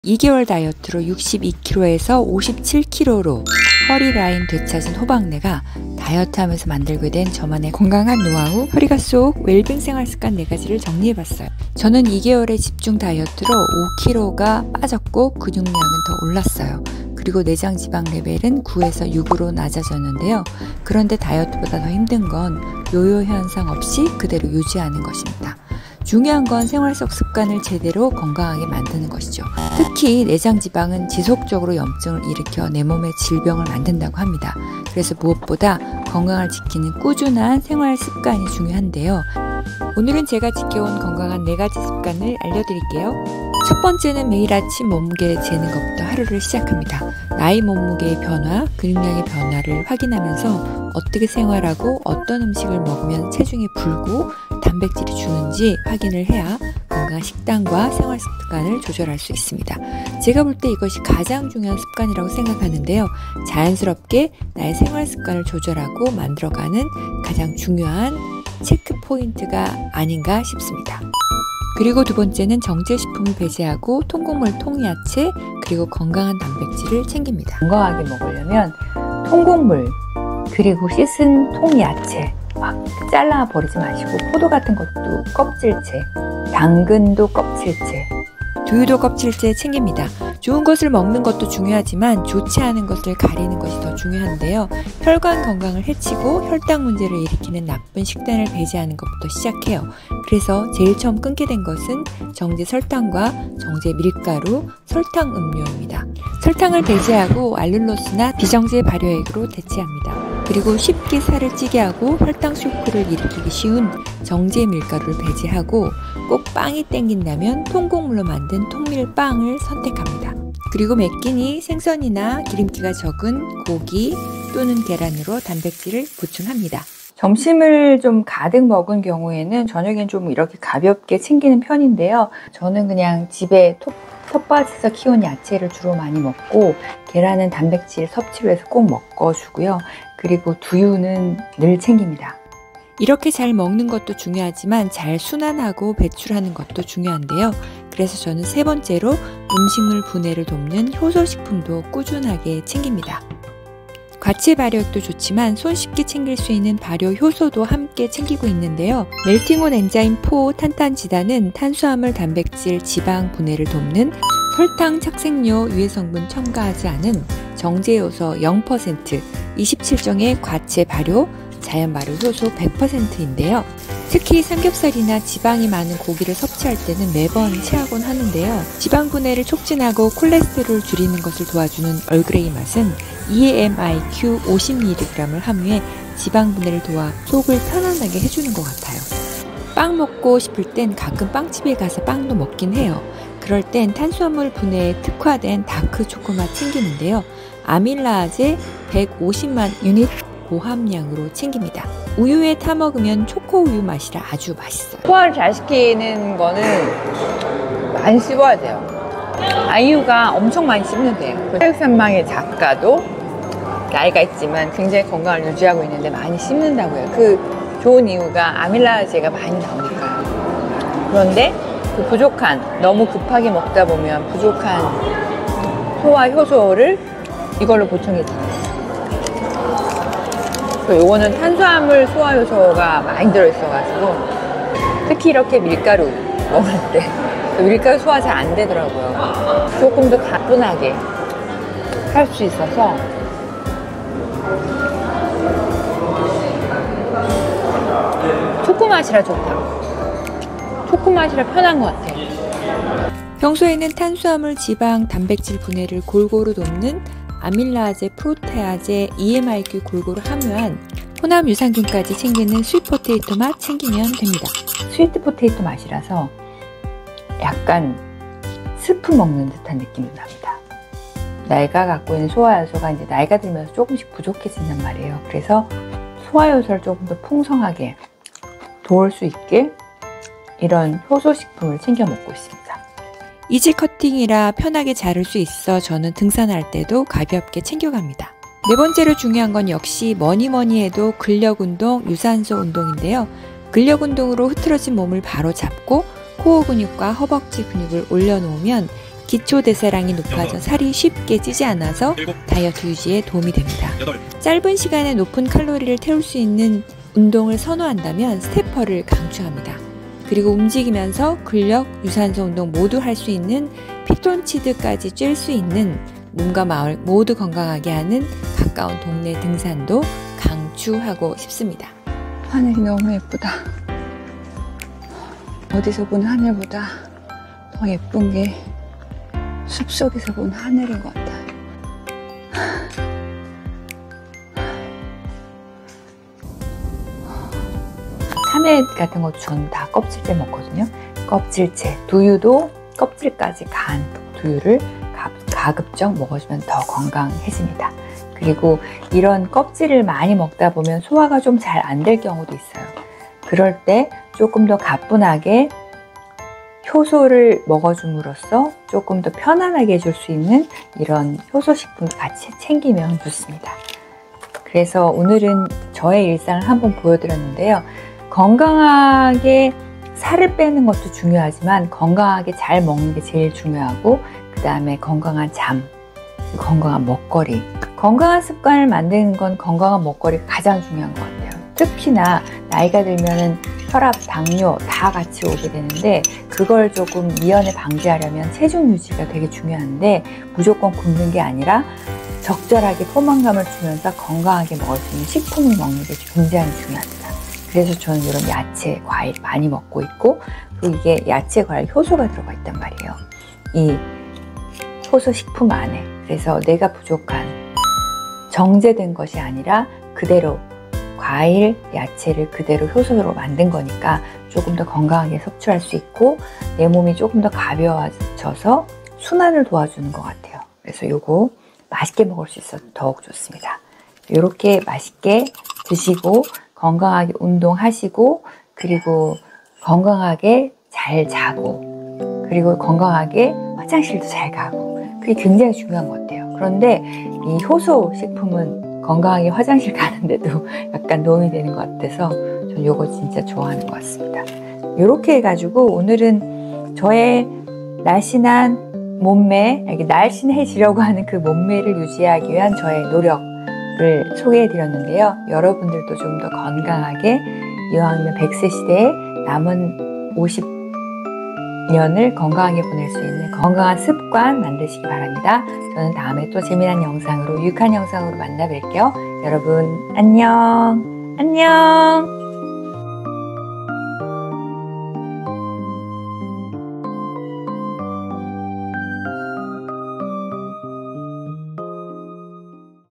2개월 다이어트로 62kg에서 57kg로 허리 라인 되찾은 호박내가 다이어트하면서 만들게 된 저만의 건강한 노하우, 허리가 쏙 웰빙 생활 습관 4가지를 정리해봤어요. 저는 2개월의 집중 다이어트로 5kg가 빠졌고 근육량은 더 올랐어요. 그리고 내장 지방 레벨은 9에서 6으로 낮아졌는데요. 그런데 다이어트보다 더 힘든 건 요요 현상 없이 그대로 유지하는 것입니다. 중요한 건 생활 속 습관을 제대로 건강하게 만드는 것이죠. 특히 내장 지방은 지속적으로 염증을 일으켜 내 몸에 질병을 만든다고 합니다. 그래서 무엇보다 건강을 지키는 꾸준한 생활 습관이 중요한데요. 오늘은 제가 지켜온 건강한 4가지 습관을 알려드릴게요. 첫 번째는 매일 아침 몸무게 재는 것부터 하루를 시작합니다. 나이 몸무게의 변화, 근육량의 변화를 확인하면서 어떻게 생활하고 어떤 음식을 먹으면 체중이 불고 단백질이 주는지 확인을 해야 건강한 식단과 생활 습관을 조절할 수 있습니다. 제가 볼 때 이것이 가장 중요한 습관이라고 생각하는데요. 자연스럽게 나의 생활 습관을 조절하고 만들어가는 가장 중요한 체크 포인트가 아닌가 싶습니다. 그리고 두 번째는 정제식품을 배제하고 통곡물, 통야채, 그리고 건강한 단백질을 챙깁니다. 건강하게 먹으려면 통곡물, 그리고 씻은 통야채 막 잘라 버리지 마시고 포도 같은 것도 껍질째, 당근도 껍질째, 두유도 껍질째 챙깁니다. 좋은 것을 먹는 것도 중요하지만 좋지 않은 것을 가리는 것이 더 중요한데요. 혈관 건강을 해치고 혈당 문제를 일으키는 나쁜 식단을 배제하는 것부터 시작해요. 그래서 제일 처음 끊게 된 것은 정제 설탕과 정제 밀가루, 설탕 음료입니다. 설탕을 배제하고 알룰로스나 비정제 발효액으로 대체합니다. 그리고 쉽게 살을 찌게 하고 혈당 쇼크를 일으키기 쉬운 정제 밀가루를 배제하고 꼭 빵이 땡긴다면 통곡물로 만든 통밀빵을 선택합니다. 그리고 매 끼니 생선이나 기름기가 적은 고기 또는 계란으로 단백질을 보충합니다. 점심을 좀 가득 먹은 경우에는 저녁엔 좀 이렇게 가볍게 챙기는 편인데요. 저는 그냥 집에 텃밭에서 키운 야채를 주로 많이 먹고 계란은 단백질 섭취를 해서 꼭 먹어주고요. 그리고 두유는 늘 챙깁니다. 이렇게 잘 먹는 것도 중요하지만 잘 순환하고 배출하는 것도 중요한데요. 그래서 저는 세 번째로 음식물 분해를 돕는 효소식품도 꾸준하게 챙깁니다. 과채 발효액도 좋지만 손쉽게 챙길 수 있는 발효 효소도 함께 챙기고 있는데요. 멜팅온 엔자임 4 탄탄지단은 탄수화물, 단백질, 지방 분해를 돕는 설탕, 착색료, 유해 성분 첨가하지 않은 정제 요소 0%, 27종의 과채 발효, 자연 발효 효소 100%인데요. 특히 삼겹살이나 지방이 많은 고기를 섭취할 때는 매번 체하곤 하는데요. 지방 분해를 촉진하고 콜레스테롤을 줄이는 것을 도와주는 얼그레이 맛은 EMIQ 50mg을 함유해 지방 분해를 도와 속을 편안하게 해주는 것 같아요. 빵 먹고 싶을 땐 가끔 빵집에 가서 빵도 먹긴 해요. 그럴 땐 탄수화물 분해에 특화된 다크 초코맛 챙기는데요. 아밀라제 150만 유닛 고함량으로 챙깁니다. 우유에 타 먹으면 초코우유 맛이라 아주 맛있어요. 소화를 잘 시키는 거는 많이 씹어야 돼요. 아이유가 엄청 많이 씹는 돼요. 혈액산망의 작가도 나이가 있지만 굉장히 건강을 유지하고 있는데 많이 씹는다고 해요. 그 좋은 이유가 아밀라제가 많이 나오니까요. 그런데 그 부족한, 너무 급하게 먹다 보면 부족한 소화 효소를 이걸로 보충해 줍니다. 요거는 탄수화물 소화 요소가 많이 들어있어가지고 특히 이렇게 밀가루 먹을 때 밀가루 소화 잘 안 되더라고요. 조금 더 가뿐하게 할 수 있어서 초코 맛이라 좋다. 초코 맛이라 편한 것 같아요. 평소에는 탄수화물, 지방, 단백질 분해를 골고루 돕는 아밀라제, 프로테아제, EMIQ 골고루 함유한 혼합 유산균까지 챙기는 스윗포테이토 맛 챙기면 됩니다. 스위트포테이토 맛이라서 약간 스프 먹는 듯한 느낌이 납니다. 나이가 갖고 있는 소화효소가 이제 나이가 들면서 조금씩 부족해진단 말이에요. 그래서 소화효소를 조금 더 풍성하게 도울 수 있게 이런 효소식품을 챙겨 먹고 있습니다. 이지 커팅이라 편하게 자를 수 있어 저는 등산할 때도 가볍게 챙겨갑니다. 네 번째로 중요한 건 역시 뭐니 해도 근력운동, 유산소 운동인데요. 근력운동으로 흐트러진 몸을 바로 잡고 코어 근육과 허벅지 근육을 올려놓으면 기초대사량이 높아져 살이 쉽게 찌지 않아서 다이어트 유지에 도움이 됩니다. 짧은 시간에 높은 칼로리를 태울 수 있는 운동을 선호한다면 스태퍼를 강추합니다. 그리고 움직이면서 근력, 유산소 운동 모두 할 수 있는 피톤치드까지 쬐 수 있는 몸과 마을 모두 건강하게 하는 가까운 동네 등산도 강추하고 싶습니다. 하늘이 너무 예쁘다. 어디서 본 하늘보다 더 예쁜 게 숲속에서 본 하늘인 것 같아요. 참외 같은 것도 저는 다 껍질째 먹거든요. 껍질째, 두유도 껍질까지 간 두유를 가급적 먹어주면 더 건강해집니다. 그리고 이런 껍질을 많이 먹다 보면 소화가 좀 잘 안 될 경우도 있어요. 그럴 때 조금 더 가뿐하게 효소를 먹어줌으로써 조금 더 편안하게 해줄 수 있는 이런 효소식품도 같이 챙기면 좋습니다. 그래서 오늘은 저의 일상을 한번 보여드렸는데요. 건강하게 살을 빼는 것도 중요하지만 건강하게 잘 먹는 게 제일 중요하고, 그 다음에 건강한 잠, 건강한 먹거리, 건강한 습관을 만드는 건 건강한 먹거리가 가장 중요한 것 같아요. 특히나 나이가 들면은 혈압, 당뇨 다 같이 오게 되는데, 그걸 조금 미연에 방지하려면 체중 유지가 되게 중요한데, 무조건 굶는 게 아니라 적절하게 포만감을 주면서 건강하게 먹을 수 있는 식품을 먹는 게 굉장히 중요합니다. 그래서 저는 이런 야채, 과일 많이 먹고 있고, 그리고 이게 야채, 과일 효소가 들어가 있단 말이에요. 이 효소 식품 안에. 그래서 내가 부족한 정제된 것이 아니라 그대로 과일, 야채를 그대로 효소로 만든 거니까 조금 더 건강하게 섭취할 수 있고, 내 몸이 조금 더 가벼워져서 순환을 도와주는 것 같아요. 그래서 요거 맛있게 먹을 수 있어서 더욱 좋습니다. 이렇게 맛있게 드시고 건강하게 운동하시고, 그리고 건강하게 잘 자고, 그리고 건강하게 화장실도 잘 가고, 그게 굉장히 중요한 것 같아요. 그런데 이 효소 식품은 건강하게 화장실 가는데도 약간 도움이 되는 것 같아서 전 요거 진짜 좋아하는 것 같습니다. 이렇게 해가지고 오늘은 저의 날씬한 몸매, 날씬해지려고 하는 그 몸매를 유지하기 위한 저의 노력을 소개해 드렸는데요. 여러분들도 좀 더 건강하게 이왕이면 100세 시대에 남은 50년을 건강하게 보낼 수 있는 건강한 습관 만드시기 바랍니다. 저는 다음에 또 재미난 영상으로, 유익한 영상으로 만나 뵐게요. 여러분 안녕. 안녕.